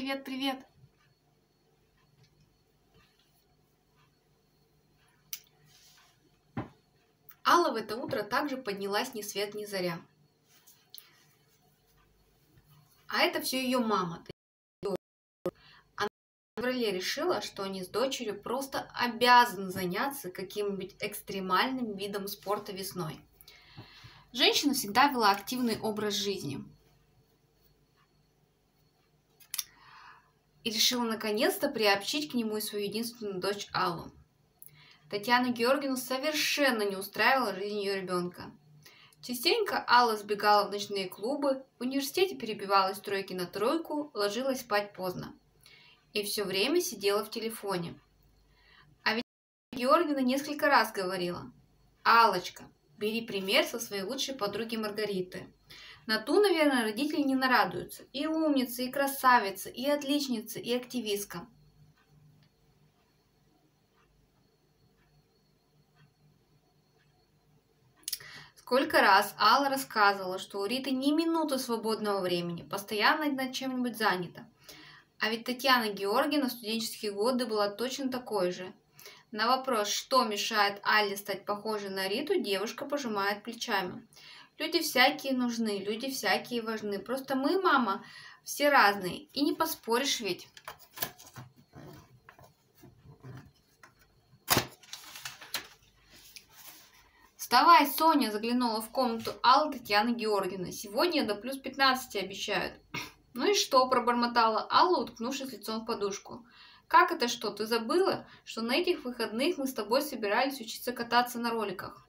Привет, привет! Алла в это утро также поднялась ни свет ни заря. А это все ее мама. Она в феврале решила, что они с дочерью просто обязаны заняться каким-нибудь экстремальным видом спорта весной. Женщина всегда вела активный образ жизни. И решила наконец-то приобщить к нему и свою единственную дочь Аллу. Татьяну Георгиевну совершенно не устраивала жизнь ее ребенка. Частенько Алла сбегала в ночные клубы, в университете перебивалась с тройки на тройку, ложилась спать поздно. И все время сидела в телефоне. А ведь Георгиевна несколько раз говорила: «Аллочка, бери пример со своей лучшей подруги Маргариты. На ту, наверное, родители не нарадуются. И умница, и красавица, и отличница, и активистка». Сколько раз Алла рассказывала, что у Риты ни минуты свободного времени, постоянно над чем-нибудь занята. А ведь Татьяна Георгиевна в студенческие годы была точно такой же. На вопрос, что мешает Алле стать похожей на Риту, девушка пожимает плечами. Люди всякие нужны, люди всякие важны. Просто мы, мама, все разные. И не поспоришь ведь. «Вставай, Соня!» — заглянула в комнату Аллы Татьяны Георгиевны. «Сегодня до плюс 15 обещают». «Ну и что?» — пробормотала Алла, уткнувшись лицом в подушку. «Как это что? Ты забыла, что на этих выходных мы с тобой собирались учиться кататься на роликах?»